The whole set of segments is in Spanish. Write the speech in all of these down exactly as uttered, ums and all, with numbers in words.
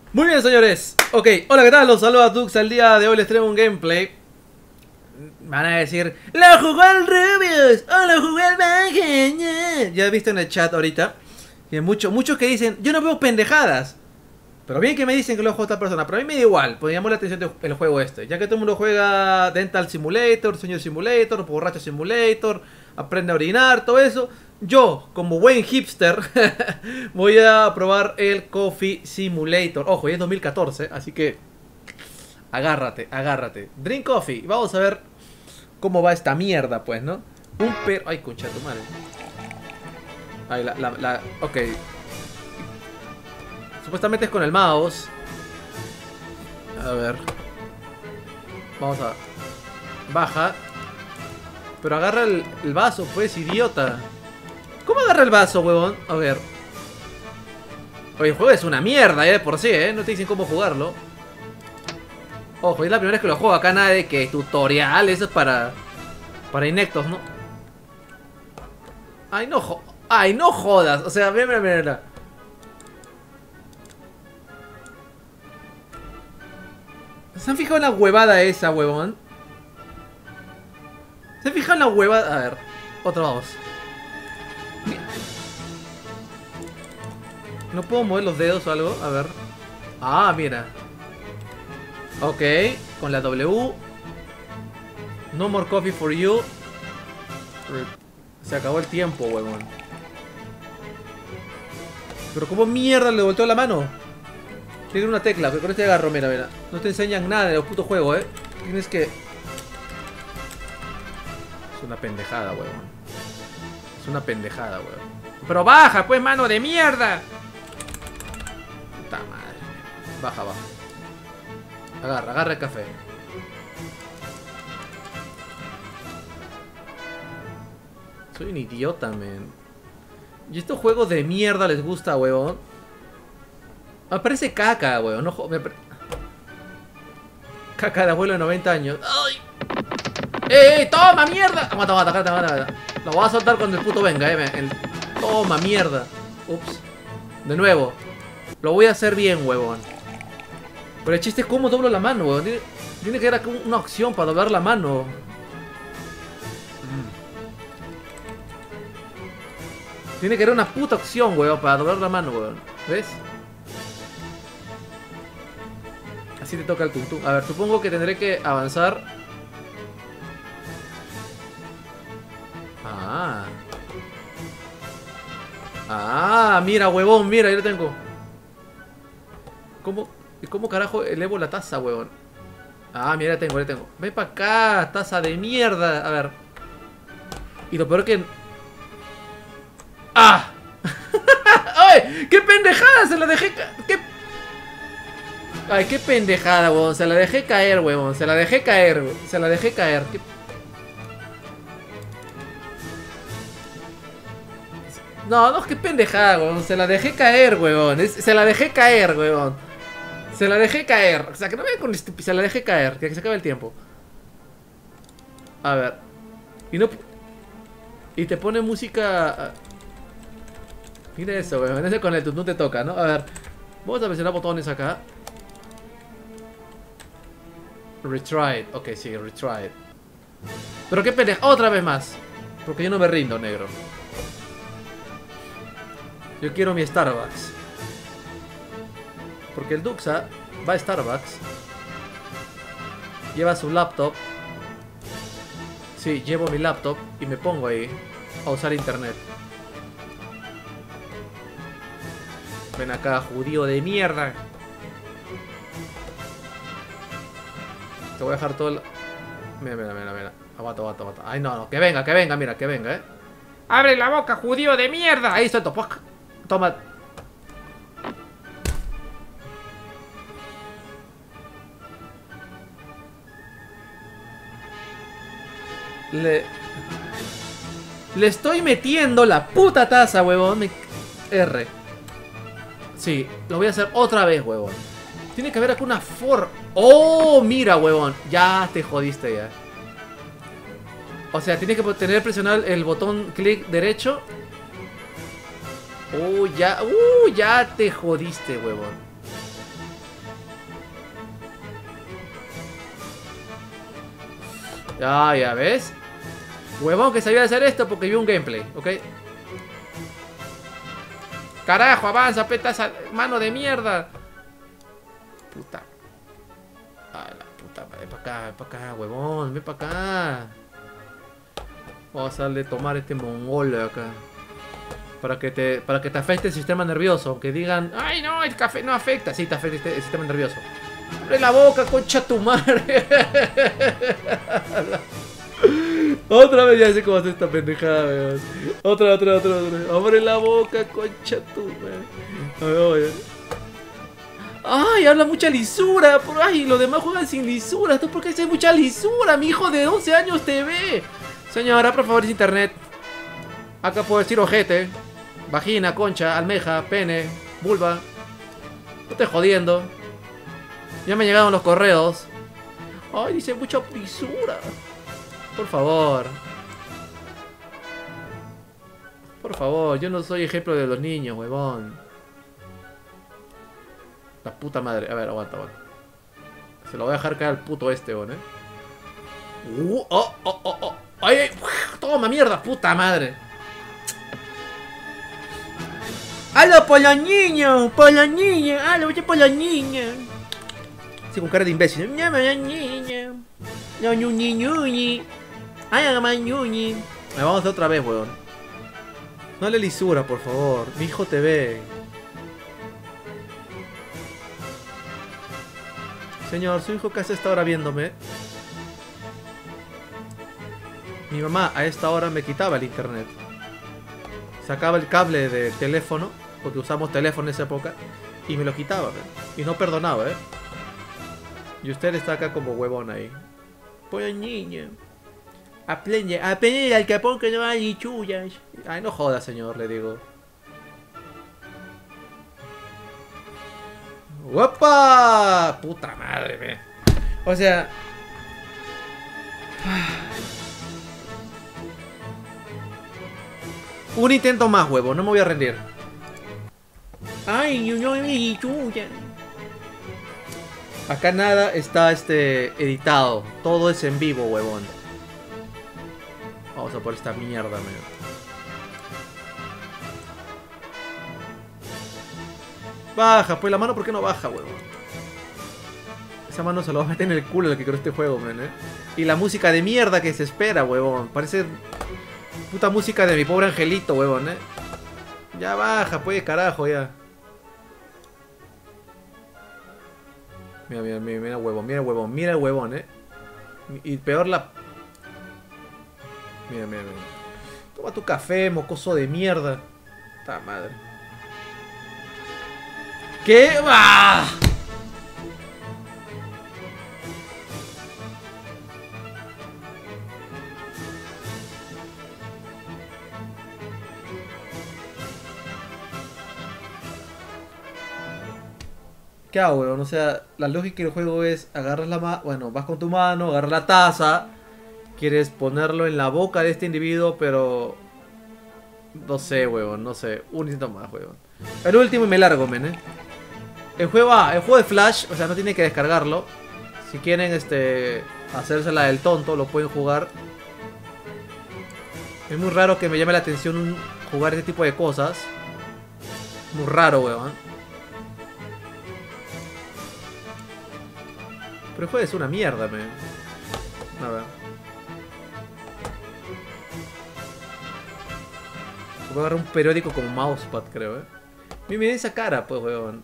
Muy bien, señores. Ok, hola, ¿qué tal? Los saluda Dux. Al día de hoy les traigo un gameplay. Van a decir, ¡lo jugó el Rubius! ¡O lo jugó el Baje! Ya he visto en el chat ahorita que muchos muchos que dicen, yo no veo pendejadas. Pero bien que me dicen que lo juega otra persona. Pero a mí me da igual, pues me llamó la atención el juego este. Ya que todo el mundo juega Dental Simulator, Sueño Simulator, Borracho Simulator, Aprende a orinar, todo eso. Yo, como buen hipster, voy a probar el Coffee Simulator. Ojo, ya es dos mil catorce, así que agárrate, agárrate. Drink coffee. Vamos a ver cómo va esta mierda, pues, ¿no? Un perro... Ay, concha tu madre. Ay, la, la, la... Ok. Supuestamente es con el mouse. A ver. Vamos a... Baja. Pero agarra el, el vaso, pues, idiota. ¿Cómo agarra el vaso, huevón? A ver. Oye, el juego es una mierda, eh, por sí, eh. No te dicen cómo jugarlo. Ojo, es la primera vez que lo juego. Acá nada de que tutorial. Eso es para... Para inectos, ¿no? Ay, no jo... Ay, no jodas. O sea, mira, mira, mira. ¿Se han fijado en la huevada esa, huevón? ¿Se han fijado en la huevada? A ver, otra vamos. ¿No puedo mover los dedos o algo? A ver. Ah, mira. Ok, con la W. No more coffee for you. Se acabó el tiempo, huevón. Pero ¿cómo mierda le volteó la mano? Tiene una tecla, pero con este agarro, mira, mira. No te enseñan nada de los putos juegos, eh. Tienes que... Es una pendejada, huevón. Es una pendejada, huevón. Pero baja, pues, mano de mierda. Puta madre. Baja, baja. Agarra, agarra el café. Soy un idiota, man. ¿Y estos juegos de mierda les gusta, huevón? Me parece caca, huevón. No, me pare... Caca de abuelo de noventa años. ¡Ay! ¡Eh, eh! ¡Toma, mierda! Aguanta, aguanta, aguanta, aguanta. Lo voy a soltar cuando el puto venga, eh. El... Toma, mierda. Ups. De nuevo. Lo voy a hacer bien, huevón. Pero el chiste es cómo doblo la mano, huevón. Tiene, tiene que haber acá una opción para doblar la mano. Tiene que haber una puta opción, huevón, para doblar la mano, huevón. ¿Ves? Así te toca el tuntum. A ver, supongo que tendré que avanzar. Ah. Ah, mira, huevón, mira, yo lo tengo. ¿Cómo? ¿Cómo carajo elevo la taza, huevón? Ah, mira, ya tengo, ya tengo. Ven para acá, taza de mierda. A ver. Y lo peor que... ¡Ah! ¡Ay! ¡Qué pendejada! Se la dejé... Ca... ¿Qué? Ay, qué pendejada, huevón. Se la dejé caer, huevón. Se la dejé caer, huevón. Se la dejé caer. ¿Qué... No, no, qué pendejada, huevón. Se la dejé caer, huevón. Es... Se la dejé caer, huevón. Se la dejé caer. O sea, que no me con estupidez. Se la dejé caer. Que se acabe el tiempo. A ver. Y no... Y te pone música... Mira eso, weón. Ese con el tutú te toca, ¿no? A ver. Vamos a presionar botones acá. Retried. Ok, sí, retried. Pero qué pendeja. Otra vez más. Porque yo no me rindo, negro. Yo quiero mi Starbucks. Porque el Duxa va a Starbucks. Lleva su laptop. Sí, llevo mi laptop y me pongo ahí a usar internet. Ven acá, judío de mierda. Te voy a dejar todo el... Mira, mira, mira, mira. Aguanta, aguanta, aguanta. Ay, no, no. Que venga, que venga, mira, que venga, eh. ¡Abre la boca, judío de mierda! Ahí estoy, topac. Toma. Le... Le estoy metiendo la puta taza, huevón. Me... R. Sí, lo voy a hacer otra vez, huevón. Tiene que haber acá una for... ¡Oh! Mira, huevón. Ya te jodiste ya. O sea, tienes que tener presionado el botón clic derecho. Uh, ya... Uh, ya te jodiste, huevón. Ya, ya ves. Huevón que sabía hacer esto porque vio un gameplay, ¿ok? Carajo, avanza, peta esa mano de mierda. Puta. Ah, la puta madre. Ven para acá, ven para acá, huevón. Ven para acá. Vamos a darle a tomar este mongol de acá. Para que te, para que te afecte el sistema nervioso. Aunque digan, ay no, el café no afecta. Sí, te afecta el sistema nervioso. Abre la boca, concha tu madre. Otra vez, ya sé cómo hacer esta pendejada, weón. Otra, otra, otra, otra. Abre la boca, concha tu madre. A ver, a ver. Ay, habla mucha lisura. Ay, los demás juegan sin lisura. ¿Tú por qué haces mucha lisura? Mi hijo de doce años te ve. Señora, por favor, es internet. Acá puedo decir ojete, vagina, concha, almeja, pene, vulva. No estoy jodiendo. Ya me llegaron los correos. Ay, dice mucha lisura. Por favor. Por favor, yo no soy ejemplo de los niños, huevón. La puta madre. A ver, aguanta, aguanta. Se lo voy a dejar caer al puto este, huevón, eh. Uh, oh, oh, oh, oh. Ay, ay, toma mierda, puta madre. ¡Halo por los niños! ¡Por los niños! ¡Halo por los niños! Sí, con cara de imbécil. ¡No, por los niños! ¡No, ñuñi, ñuñi! ¡Ay, mamá, ñuñi! Me vamos a hacer otra vez, weón. No le lisura, por favor. Mi hijo te ve. Señor, su hijo, ¿qué hace esta hora viéndome? Mi mamá a esta hora me quitaba el internet. Sacaba el cable del teléfono, porque usamos teléfono en esa época, y me lo quitaba, ¿eh? Y no perdonaba, ¿eh? Y usted está acá como huevón ahí. Pues niña. Aprende, aprende al capón que no hay chullas. Ay, no joda, señor, le digo. ¡Guapa! Puta madre, me. O sea... Un intento más, huevo, no me voy a rendir. Ay, yo no vi chuya. Acá nada está este editado. Todo es en vivo, huevón. Vamos a por esta mierda, man. Baja, pues la mano, ¿por qué no baja, huevón? Esa mano se lo va a meter en el culo el que creó este juego, man, eh. Y la música de mierda que se espera, huevón. Parece... puta música de mi pobre angelito, huevón, eh. Ya baja, pues, carajo, ya. Mira, mira, mira, mira el huevón, mira el huevón, mira el huevón, eh. Y peor la... Mira, mira, mira. Toma tu café, mocoso de mierda. Puta madre. ¿Qué? ¡Ah! ¿Qué hago, weón? O sea, la lógica del juego es agarras la mano, bueno, vas con tu mano, agarras la taza, quieres ponerlo en la boca de este individuo, pero... no sé, weón, no sé. Un intento más, weón. El último y me largo, men, eh. El juego, ah, el juego de Flash, o sea, no tiene que descargarlo. Si quieren, este... hacérsela del tonto, lo pueden jugar. Es muy raro que me llame la atención jugar este tipo de cosas. Muy raro, weón. Pero el juego es una mierda, man. A ver. Voy a agarrar un periódico como mousepad, creo, eh. Miren esa cara, pues, weón.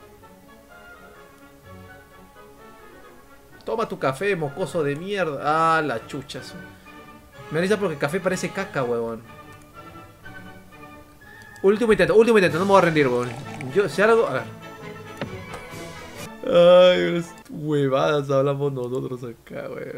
Toma tu café, mocoso de mierda. Ah, la chucha. Me avisa porque el café parece caca, weón. Último intento, último intento. No me voy a rendir, weón. Yo, si algo... A ver. Ay, huevadas hablamos nosotros acá, weón.